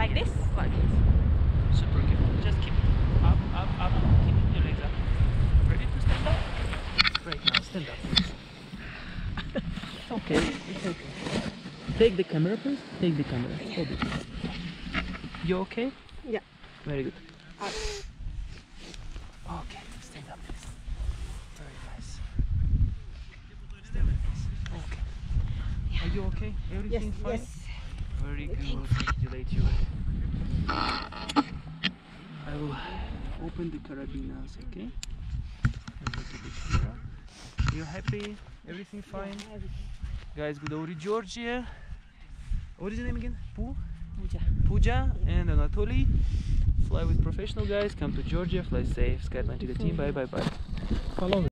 Like this? Like this. Super good. Just keep up, up, up. Keep your legs up. Ready to stand up? Great, now stand up. Okay, it's okay. Take the camera, please. Take the camera. Hold it. You okay? Yeah. Very good. Okay, stand up, please. Very nice. Stand up, please. Okay. Are you okay? Everything fine? Yes. Very good. Congratulate you. I will open the carabiners, okay? And look at the camera. You happy? Everything fine? Guys, Gudauri, Georgia. What is your name again? Pooja and Anatoly. Fly with professional guys. Come to Georgia. Fly safe. SkyAtlantida Team. Bye, bye, bye. Follow me.